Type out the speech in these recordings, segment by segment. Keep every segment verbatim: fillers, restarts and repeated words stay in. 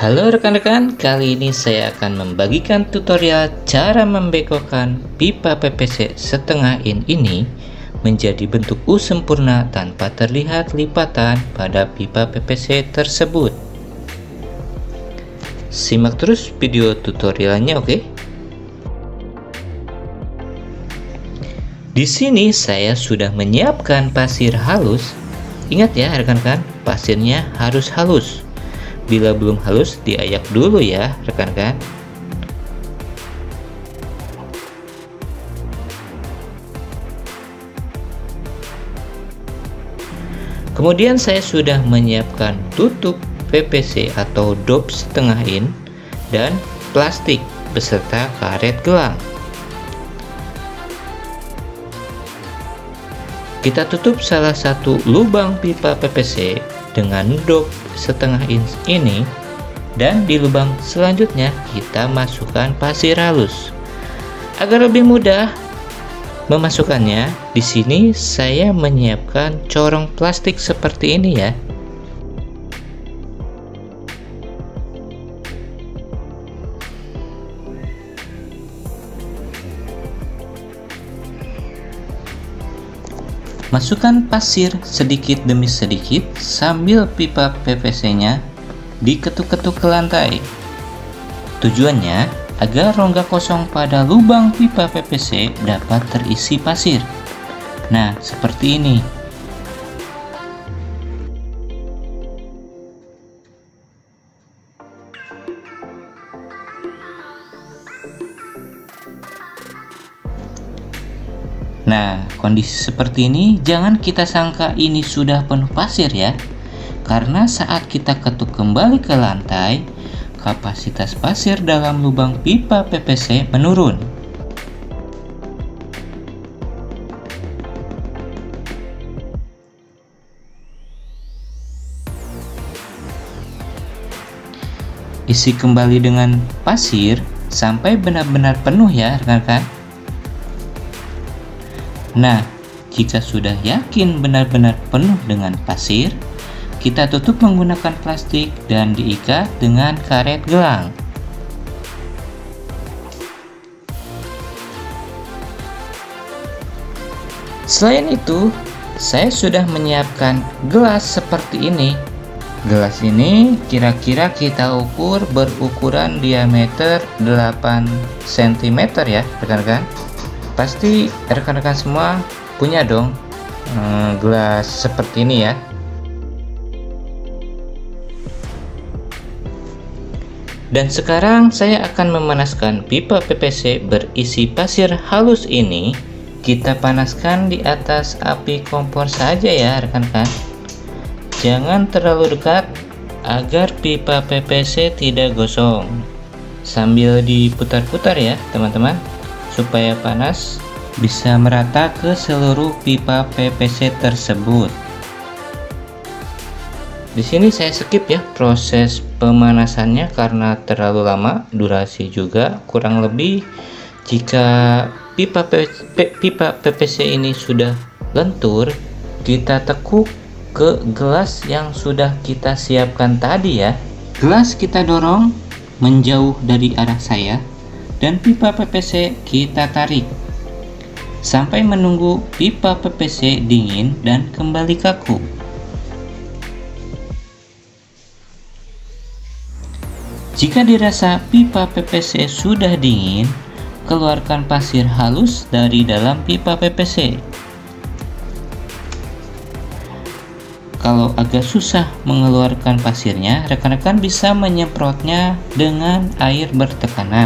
Halo rekan-rekan, kali ini saya akan membagikan tutorial cara membengkokkan pipa P P C setengah in ini menjadi bentuk U sempurna tanpa terlihat lipatan pada pipa P P C tersebut. Simak terus video tutorialnya, oke? Di sini saya sudah menyiapkan pasir halus. Ingat ya rekan-rekan, pasirnya harus halus. Bila belum halus, diayak dulu ya rekan-rekan. Kemudian saya sudah menyiapkan tutup P P C atau dop setengah in dan plastik beserta karet gelang. Kita tutup salah satu lubang pipa P P C dengan dop setengah inch ini, dan di lubang selanjutnya kita masukkan pasir halus. Agar lebih mudah memasukkannya, di sini saya menyiapkan corong plastik seperti ini ya. Masukkan pasir sedikit demi sedikit sambil pipa P V C-nya diketuk-ketuk ke lantai. Tujuannya agar rongga kosong pada lubang pipa P P C dapat terisi pasir. Nah, seperti ini. Nah, kondisi seperti ini jangan kita sangka ini sudah penuh pasir ya, karena saat kita ketuk kembali ke lantai, kapasitas pasir dalam lubang pipa P P C menurun. Isi kembali dengan pasir sampai benar-benar penuh ya rekan-rekan. Nah, jika sudah yakin benar-benar penuh dengan pasir, kita tutup menggunakan plastik dan diikat dengan karet gelang. Selain itu, saya sudah menyiapkan gelas seperti ini. Gelas ini kira-kira kita ukur berukuran diameter delapan sentimeter ya rekan-rekan. Pasti rekan-rekan semua punya dong hmm, gelas seperti ini ya. Dan sekarang saya akan memanaskan pipa P P C berisi pasir halus ini. Kita panaskan di atas api kompor saja ya rekan-rekan. Jangan terlalu dekat agar pipa P P C tidak gosong. Sambil diputar-putar ya teman-teman, supaya panas bisa merata ke seluruh pipa P P C tersebut. Di sini saya skip ya proses pemanasannya karena terlalu lama, durasi juga kurang lebih. Jika pipa P P C ini sudah lentur, kita tekuk ke gelas yang sudah kita siapkan tadi ya. Gelas kita dorong menjauh dari arah saya, dan pipa P P C kita tarik sampai menunggu pipa P P C dingin dan kembali kaku. Jika dirasa pipa P P C sudah dingin, keluarkan pasir halus dari dalam pipa P P C. Kalau agak susah mengeluarkan pasirnya, rekan-rekan bisa menyemprotnya dengan air bertekanan.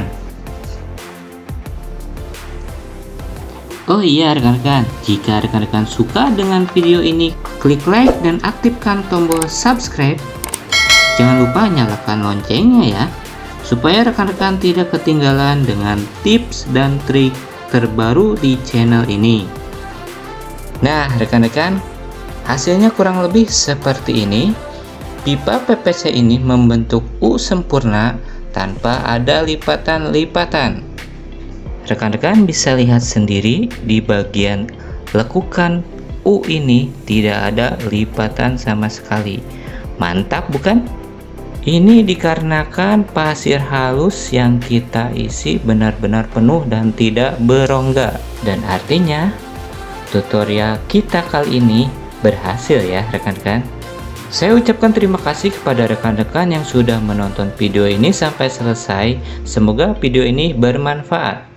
Oh iya rekan-rekan, jika rekan-rekan suka dengan video ini, klik like dan aktifkan tombol subscribe. Jangan lupa nyalakan loncengnya ya, supaya rekan-rekan tidak ketinggalan dengan tips dan trik terbaru di channel ini. Nah rekan-rekan, hasilnya kurang lebih seperti ini. Pipa P P C ini membentuk U sempurna tanpa ada lipatan-lipatan. Rekan-rekan bisa lihat sendiri di bagian lekukan U ini tidak ada lipatan sama sekali. Mantap bukan? Ini dikarenakan pasir halus yang kita isi benar-benar penuh dan tidak berongga. Dan artinya tutorial kita kali ini berhasil ya rekan-rekan. Saya ucapkan terima kasih kepada rekan-rekan yang sudah menonton video ini sampai selesai. Semoga video ini bermanfaat.